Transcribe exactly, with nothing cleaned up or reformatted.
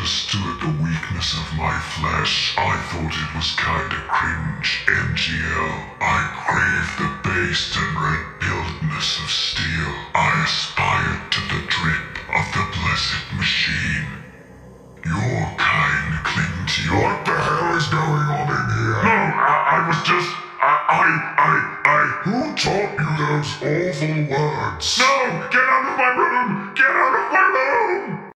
understood the weakness of my flesh, I thought it was kinda cringe. M G L, I craved the based and red-pilledness of steel. I aspired to the drip of the blessed machine. Your kind cling to your... What the hell is going on in here? No, I, I was just... I, I, I, I... Who taught you those awful words? No! Get out of my room! Get out of my room!